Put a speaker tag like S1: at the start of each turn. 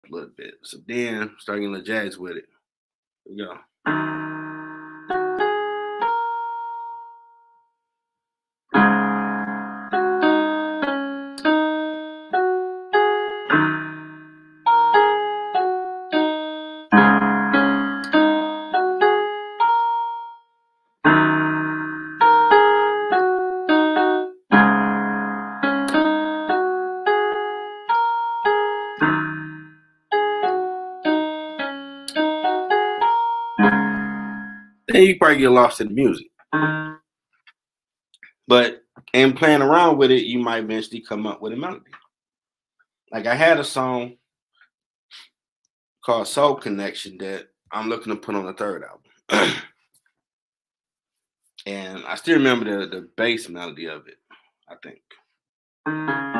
S1: a little bit. So then start getting a little jazz with it. Here we go. Then you probably get lost in the music. But in playing around with it, you might eventually come up with a melody. Like I had a song called Soul Connection that I'm looking to put on the third album. And I still remember the bass melody of it, I think.